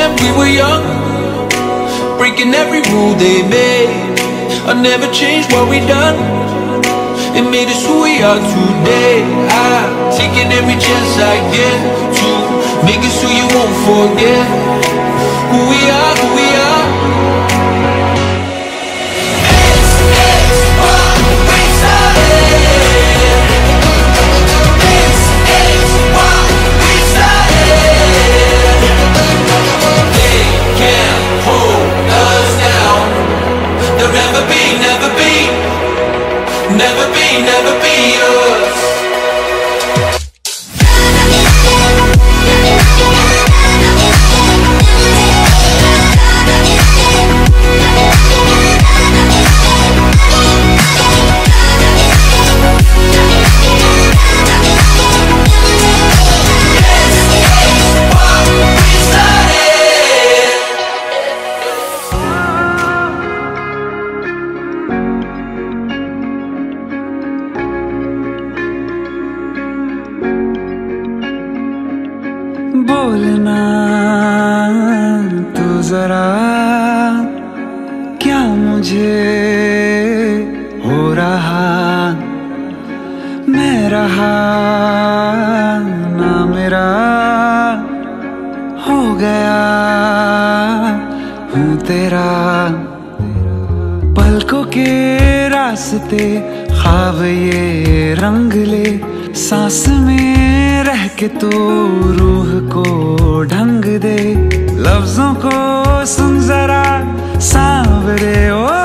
when we were young, breaking every rule they made. I never changed what we done. It made us who we are today. I'm taking every chance I get to make it so you won't forget who we are, who we are. Never be yours. बोलना तो जरा, क्या मुझे हो रहा, मैं रहा ना मेरा हो गया हूँ तेरा। पलकों के रास्ते ख्वाब ये रंग ले, सांस में रह के तो रूह को ढंग दे। लफ्जों को सुन जरा सांवरे ओ